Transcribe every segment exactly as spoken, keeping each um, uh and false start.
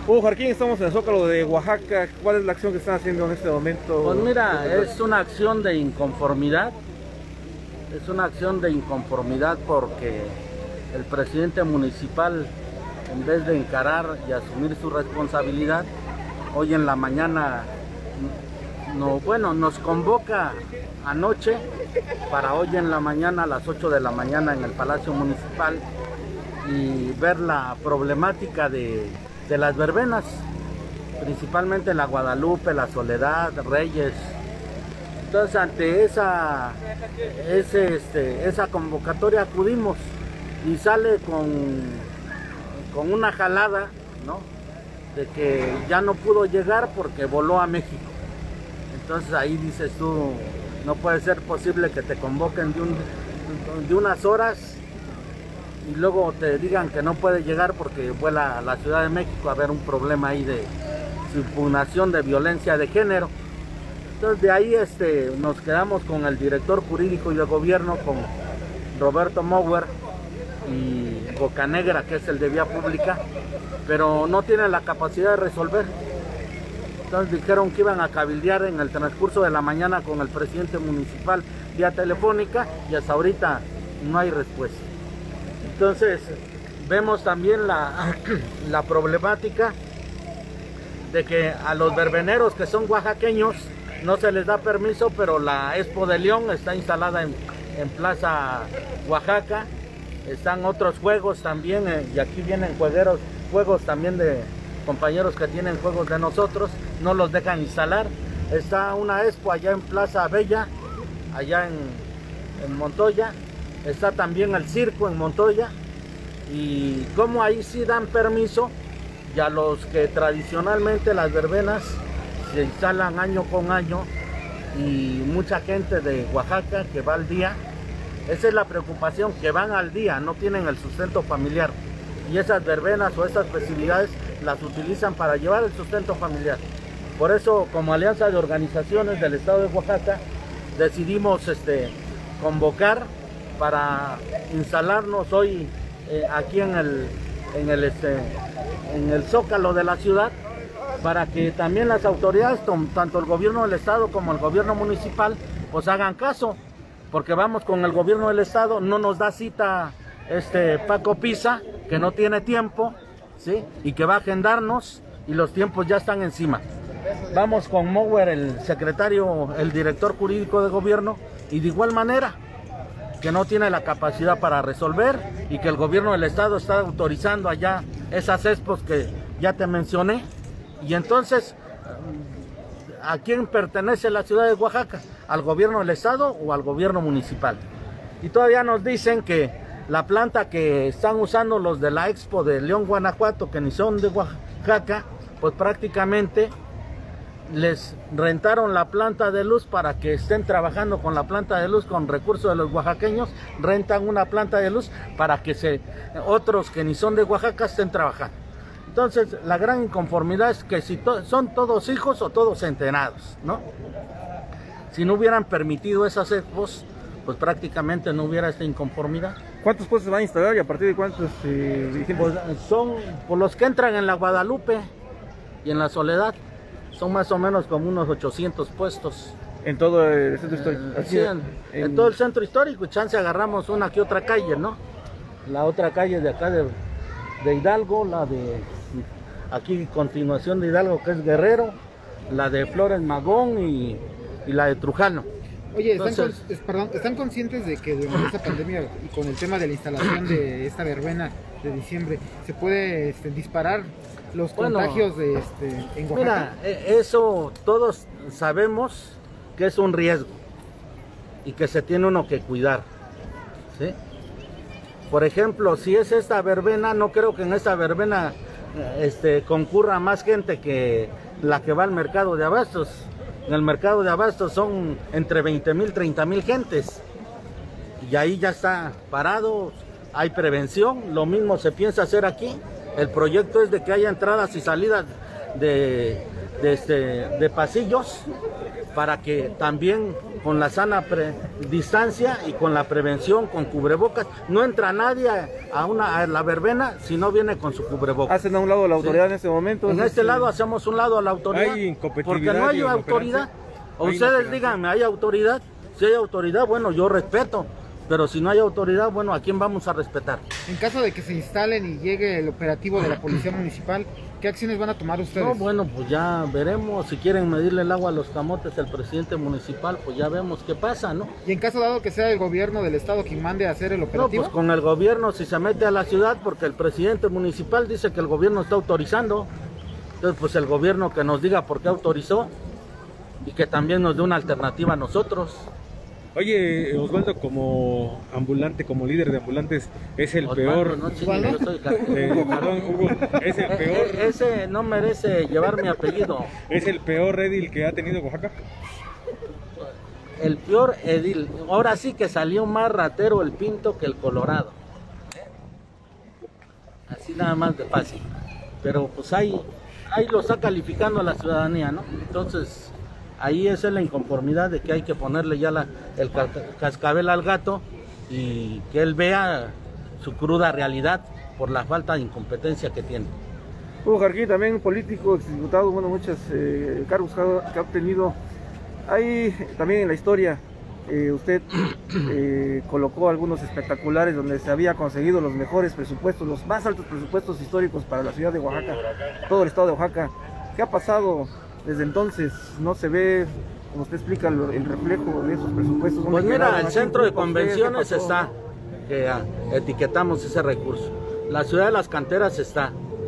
Hugo Jarquín, estamos en el Zócalo de Oaxaca. ¿Cuál es la acción que están haciendo en este momento? Pues mira, es una acción de inconformidad. Es una acción de inconformidad porque el presidente municipal, en vez de encarar y asumir su responsabilidad, hoy en la mañana, no, bueno, nos convoca anoche para hoy en la mañana a las ocho de la mañana en el Palacio Municipal y ver la problemática de, de las verbenas, principalmente la Guadalupe, la Soledad, Reyes. Entonces ante esa, ese, este, esa convocatoria acudimos y sale con, con una jalada, ¿no?, de que ya no pudo llegar porque voló a México. Entonces ahí dices tú, no puede ser posible que te convoquen de, un, de unas horas y luego te digan que no puede llegar porque vuela a la Ciudad de México a haber un problema ahí de impugnación de violencia de género. Entonces de ahí este, nos quedamos con el director jurídico y de gobierno, con Roberto Mower y Bocanegra, que es el de vía pública, pero no tienen la capacidad de resolver. Entonces dijeron que iban a cabildear en el transcurso de la mañana con el presidente municipal vía telefónica y hasta ahorita no hay respuesta. Entonces vemos también la, la problemática de que a los verbeneros que son oaxaqueños no se les da permiso, pero la Expo de León está instalada en, en Plaza Oaxaca. Están otros juegos también, eh, y aquí vienen juegueros, juegos también de compañeros que tienen juegos de nosotros, no los dejan instalar. Está una Expo allá en Plaza Bella, allá en, en Montoya. Está también el circo en Montoya, y como ahí sí dan permiso, y a los que tradicionalmente las verbenas se instalan año con año, y mucha gente de Oaxaca que va al día. Esa es la preocupación, que van al día, no tienen el sustento familiar, y esas verbenas o esas festividades las utilizan para llevar el sustento familiar. Por eso, como Alianza de Organizaciones del Estado de Oaxaca, decidimos este, convocar para instalarnos hoy eh, aquí en el, en, el, este, en el Zócalo de la ciudad, para que también las autoridades, tanto el gobierno del Estado como el gobierno municipal, pues hagan caso, porque vamos con el gobierno del Estado, no nos da cita este Paco Pisa, que no tiene tiempo, ¿sí?, y que va a agendarnos, y los tiempos ya están encima. Vamos con Mower, el secretario, el director jurídico de gobierno, y de igual manera, que no tiene la capacidad para resolver, y que el gobierno del Estado está autorizando allá esas expos que ya te mencioné. Y entonces, ¿a quién pertenece la ciudad de Oaxaca? ¿Al gobierno del Estado o al gobierno municipal? Y todavía nos dicen que la planta que están usando los de la Expo de León, Guanajuato, que ni son de Oaxaca, pues prácticamente les rentaron la planta de luz para que estén trabajando con la planta de luz con recursos de los oaxaqueños. Rentan una planta de luz para que se, otros que ni son de Oaxaca estén trabajando. Entonces la gran inconformidad es que si to son todos hijos o todos centenados, ¿no? Si no hubieran permitido esas expos, pues prácticamente no hubiera esta inconformidad. ¿Cuántos puestos se van a instalar y a partir de cuántos? Eh, pues son por los que entran en la Guadalupe y en la Soledad, son más o menos como unos ochocientos puestos. En todo el centro histórico. Eh, sí, en, en... en todo el centro histórico, y chance agarramos una que otra calle, ¿no? La otra calle de acá de, de Hidalgo, la de aquí continuación de Hidalgo, que es Guerrero, la de Flores Magón y, y la de Trujano. Oye, ¿están, Entonces, con, es, perdón, ¿están conscientes de que durante esta pandemia y con el tema de la instalación de esta verbena de diciembre se puede este, disparar los bueno, contagios de, este, en Oaxaca? Mira, eso todos sabemos que es un riesgo y que se tiene uno que cuidar, ¿sí? Por ejemplo, si es esta verbena, no creo que en esta verbena este, concurra más gente que la que va al mercado de abastos. En el mercado de abastos son entre veinte mil, treinta mil gentes, y ahí ya está parado, hay prevención. Lo mismo se piensa hacer aquí. El proyecto es de que haya entradas y salidas de, de, este, de pasillos, para que también con la sana pre distancia y con la prevención, con cubrebocas, no entra nadie a, una, a la verbena si no viene con su cubrebocas. Hacen a un lado la autoridad, ¿sí?, en este momento. En este sí. lado hacemos un lado a la autoridad, ¿Hay porque no hay autoridad. O ustedes díganme, ¿hay autoridad? Si hay autoridad, bueno, yo respeto. Pero si no hay autoridad, bueno, ¿a quién vamos a respetar? En caso de que se instalen y llegue el operativo de la Policía Municipal, ¿qué acciones van a tomar ustedes? No, bueno, pues ya veremos. Si quieren medirle el agua a los camotes al presidente municipal, pues ya vemos qué pasa, ¿no? Y en caso dado que sea el gobierno del estado quien mande a hacer el operativo. No, pues con el gobierno, si se mete a la ciudad, porque el presidente municipal dice que el gobierno está autorizando. Entonces, pues el gobierno que nos diga por qué autorizó y que también nos dé una alternativa a nosotros. Oye, Osvaldo, como ambulante, como líder de ambulantes, es el Osvaldo, peor. No, chingue, yo soy... eh, perdón, Hugo, es el peor. E ese no merece llevar mi apellido. ¿Es el peor edil que ha tenido Oaxaca? El peor edil. Ahora sí que salió más ratero el Pinto que el Colorado. Así nada más de fácil. Pero pues ahí, ahí lo está calificando a la ciudadanía, ¿no? Entonces... ahí esa es la inconformidad de que hay que ponerle ya la, el cascabel al gato y que él vea su cruda realidad por la falta de incompetencia que tiene. Hugo Jarquín, también político, exdiputado, bueno, muchos eh, cargos que ha obtenido. Hay también en la historia, eh, usted eh, colocó algunos espectaculares donde se había conseguido los mejores presupuestos, los más altos presupuestos históricos para la ciudad de Oaxaca, todo el estado de Oaxaca. ¿Qué ha pasado? Desde entonces no se ve, como usted explica, el, el reflejo de esos presupuestos. Pues mira, el centro de convenciones está, que ah, etiquetamos ese recurso. La ciudad de las canteras está.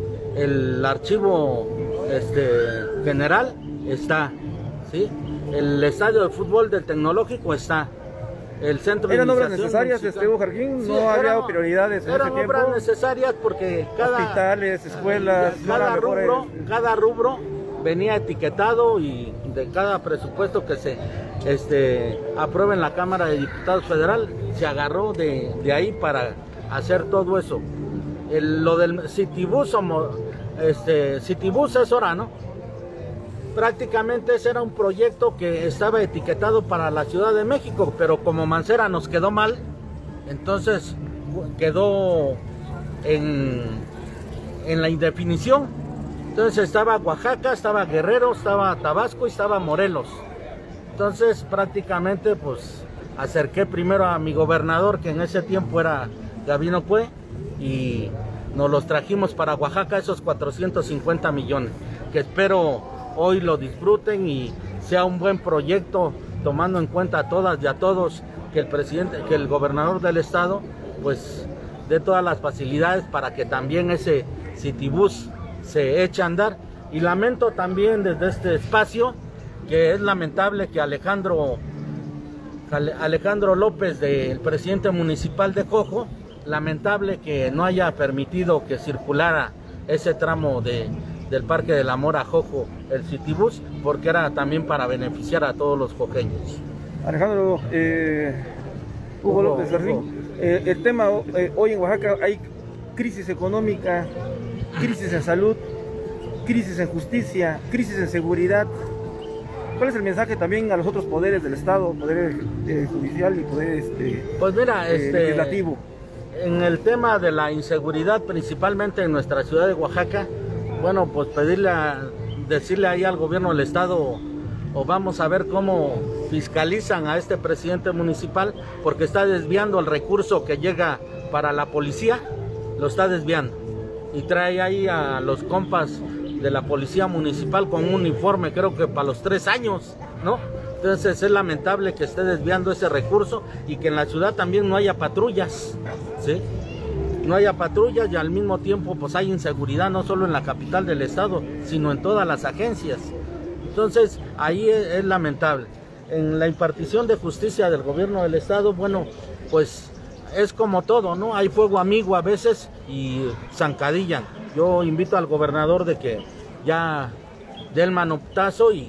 El archivo este, general está, ¿sí? El estadio de fútbol del Tecnológico está. El centro de ¿Eran obras necesarias, este Hugo Jarquín? Sí, ¿No había eran, prioridades en eran ese tiempo? Eran obras necesarias porque cada... hospitales, escuelas... Cada rubro, mejores... cada rubro venía etiquetado y de cada presupuesto que se este, aprueba en la Cámara de Diputados Federal, se agarró de, de ahí para hacer todo eso. El, lo del Citibus, este, Citibus es hora, ¿no? Prácticamente ese era un proyecto que estaba etiquetado para la Ciudad de México, pero como Mancera nos quedó mal, entonces quedó en, en la indefinición. Entonces estaba Oaxaca, estaba Guerrero, estaba Tabasco y estaba Morelos. Entonces prácticamente pues acerqué primero a mi gobernador, que en ese tiempo era Gabino Cue, y nos los trajimos para Oaxaca, esos cuatrocientos cincuenta millones, que espero hoy lo disfruten y sea un buen proyecto, tomando en cuenta a todas y a todos, que el presidente, que el gobernador del estado pues dé todas las facilidades para que también ese Citibus se eche a andar. Y lamento también desde este espacio que es lamentable que Alejandro Alejandro López, del presidente municipal de Jojo, lamentable que no haya permitido que circulara ese tramo de, del Parque del Amor a Jojo, el Citibus, porque era también para beneficiar a todos los joqueños. Alejandro, eh, Hugo, Hugo López Jarquín, eh, el tema eh, hoy en Oaxaca hay crisis económica, crisis en salud, crisis en justicia, crisis en seguridad. ¿Cuál es el mensaje también a los otros poderes del Estado, poder eh, judicial y poder este, pues mira, eh, este, legislativo? En el tema de la inseguridad, principalmente en nuestra ciudad de Oaxaca, bueno, pues pedirle a, decirle ahí al gobierno del Estado, o vamos a ver cómo fiscalizan a este presidente municipal, porque está desviando el recurso que llega para la policía, lo está desviando. Y trae ahí a los compas de la policía municipal con un uniforme, creo que para los tres años, ¿no? Entonces es lamentable que esté desviando ese recurso y que en la ciudad también no haya patrullas, ¿sí? No haya patrullas y al mismo tiempo pues hay inseguridad no solo en la capital del estado, sino en todas las agencias. Entonces ahí es, es lamentable. En la impartición de justicia del gobierno del estado, bueno, pues es como todo, ¿no? Hay fuego amigo a veces y zancadillan. Yo invito al gobernador de que ya dé el manotazo y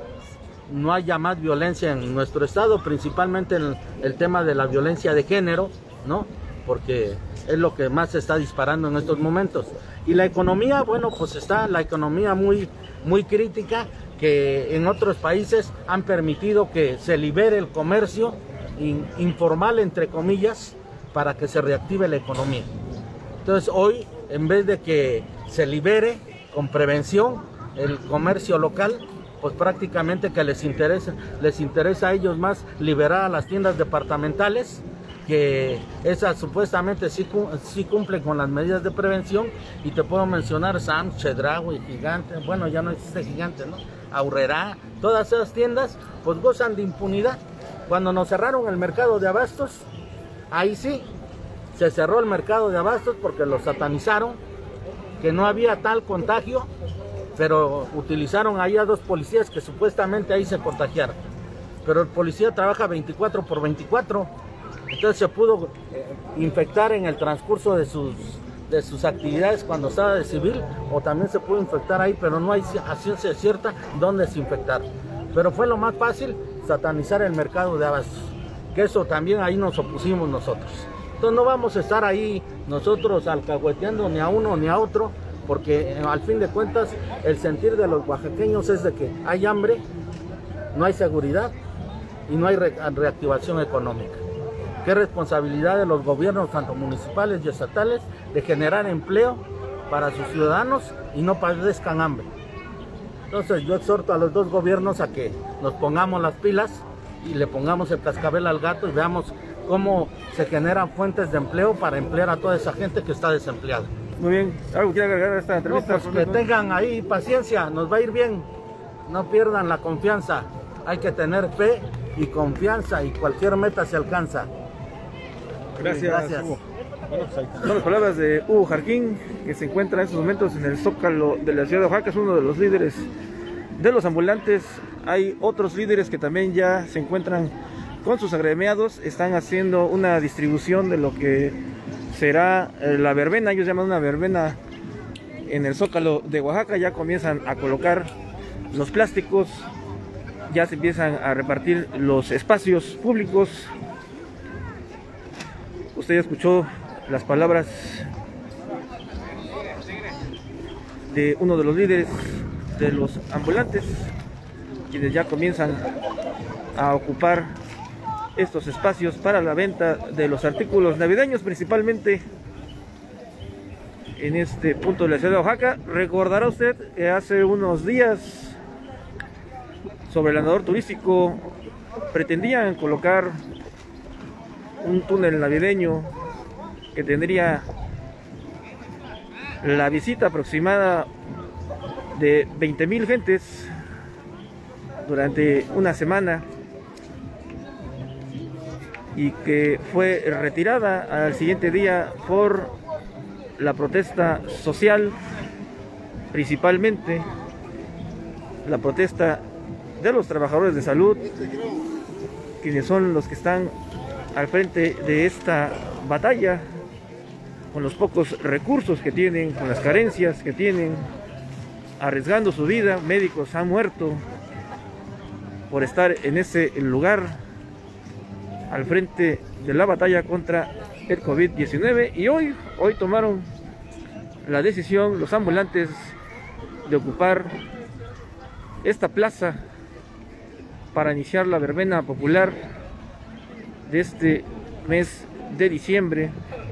no haya más violencia en nuestro estado, principalmente en el tema de la violencia de género, ¿no? porque es lo que más se está disparando en estos momentos. Y la economía, bueno, pues está la economía muy, muy crítica, que en otros países han permitido que se libere el comercio in, informal, entre comillas, para que se reactive la economía. Entonces hoy, en vez de que se libere con prevención el comercio local, pues prácticamente que les interesa, les interesa a ellos más liberar a las tiendas departamentales, que esas supuestamente sí, sí cumplen con las medidas de prevención, y te puedo mencionar Sam's, Chedraui, Gigante, bueno, ya no existe Gigante, ¿no? Aurrerá, todas esas tiendas pues gozan de impunidad. Cuando nos cerraron el mercado de abastos, ahí sí, se cerró el mercado de abastos porque lo satanizaron, que no había tal contagio, pero utilizaron ahí a dos policías que supuestamente ahí se contagiaron. Pero el policía trabaja veinticuatro por veinticuatro, entonces se pudo eh, infectar en el transcurso de sus, de sus actividades cuando estaba de civil, o también se pudo infectar ahí, pero no hay a ciencia cierta dónde se infectaron. Pero fue lo más fácil, satanizar el mercado de abastos, que eso también ahí nos opusimos nosotros. Entonces no vamos a estar ahí nosotros alcahueteando ni a uno ni a otro, porque al fin de cuentas el sentir de los oaxaqueños es de que hay hambre, no hay seguridad y no hay re reactivación económica. ¿Qué responsabilidad de los gobiernos, tanto municipales y estatales, de generar empleo para sus ciudadanos y no padezcan hambre? Entonces yo exhorto a los dos gobiernos a que nos pongamos las pilas y le pongamos el cascabel al gato y veamos cómo se generan fuentes de empleo para emplear a toda esa gente que está desempleada. Muy bien, ¿algo quiere agregar a esta entrevista? No, pues que tengan ahí paciencia, nos va a ir bien, no pierdan la confianza, hay que tener fe y confianza y cualquier meta se alcanza. Gracias, Gracias. Hugo. Bueno, pues ahí está. Son las palabras de Hugo Jarquín, que se encuentra en estos momentos en el Zócalo de la ciudad de Oaxaca, es uno de los líderes de los ambulantes. Hay otros líderes que también ya se encuentran con sus agremiados, están haciendo una distribución de lo que será la verbena, ellos llaman una verbena en el Zócalo de Oaxaca. Ya comienzan a colocar los plásticos, ya se empiezan a repartir los espacios públicos. Usted ya escuchó las palabras de uno de los líderes de los ambulantes, quienes ya comienzan a ocupar estos espacios para la venta de los artículos navideños, principalmente en este punto de la ciudad de Oaxaca. Recordará usted que hace unos días sobre el andador turístico pretendían colocar un túnel navideño que tendría la visita aproximada de veinte mil gentes durante una semana, y que fue retirada al siguiente día por la protesta social, principalmente la protesta de los trabajadores de salud, quienes son los que están al frente de esta batalla, con los pocos recursos que tienen, con las carencias que tienen, arriesgando su vida. Médicos han muerto por estar en ese lugar al frente de la batalla contra el COVID diecinueve, y hoy, hoy tomaron la decisión los ambulantes de ocupar esta plaza para iniciar la verbena popular de este mes de diciembre,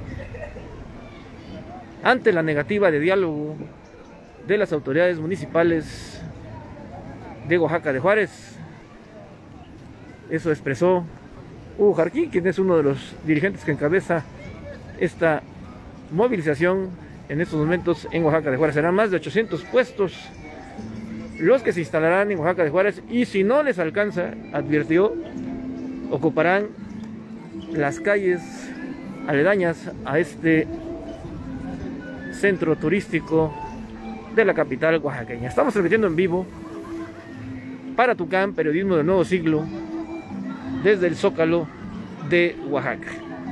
ante la negativa de diálogo de las autoridades municipales de Oaxaca de Juárez. Eso expresó Hugo Jarquín, quien es uno de los dirigentes que encabeza esta movilización en estos momentos en Oaxaca de Juárez. Serán más de ochocientos puestos los que se instalarán en Oaxaca de Juárez, y si no les alcanza, advirtió, ocuparán las calles aledañas a este centro turístico de la capital oaxaqueña. Estamos transmitiendo en vivo para Tucán, Periodismo del Nuevo Siglo, desde el Zócalo de Oaxaca.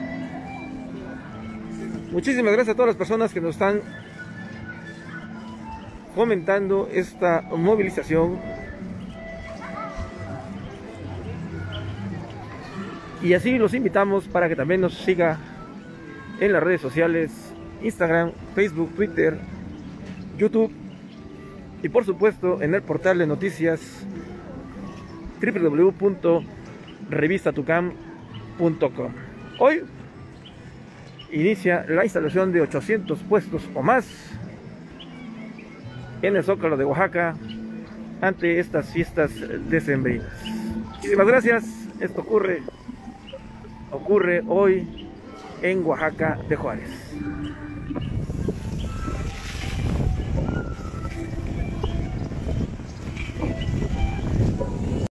Muchísimas gracias a todas las personas que nos están comentando esta movilización, y así los invitamos para que también nos siga en las redes sociales, Instagram, Facebook, Twitter, YouTube y por supuesto en el portal de noticias doble u doble u doble u punto revista tucam punto com. Hoy inicia la instalación de ochocientos puestos o más en el Zócalo de Oaxaca ante estas fiestas decembrinas. Muchísimas gracias. Esto ocurre, ocurre hoy en Oaxaca de Juárez.